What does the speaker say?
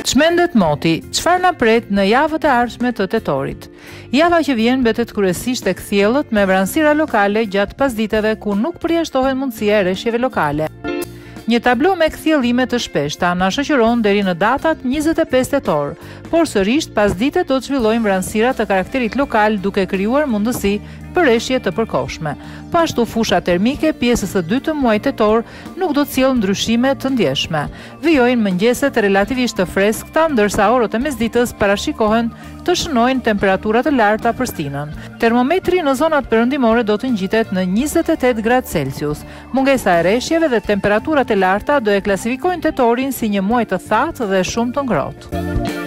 Çmendet moti, çfarë na pret në javët e ardhshme të tetorit? Java që vjen mbetet kryesisht tek thjellët me vranësira lokale gjatë pasditeve ku nuk përjashtohen mundësia e rreshjeve lokale. Një tablo me kthjellime të shpeshta na shoqëron deri në datat 25 tetor, por sërish pasditet do të zhvillojnë vranësira të karakterit lokal duke krijuar mundësi për rreshje të përkohshme. Po ashtu fusha termike pjesës së dytë të muajit tetor nuk do të sjellë ndryshime të ndjeshme. Vijojnë mëngjeset relativisht të freskëta, ndërsa orët e mesditës parashikohen të shënojnë temperaturat të larta për stinën. Termometri në zonat perëndimore do të ngjitet në 28 gradë Celsius. Mungesa e rreshjeve dhe temperaturat e larta do e klasifikojnë tetorin si një muaj të thatë dhe shumë të ngrohtë.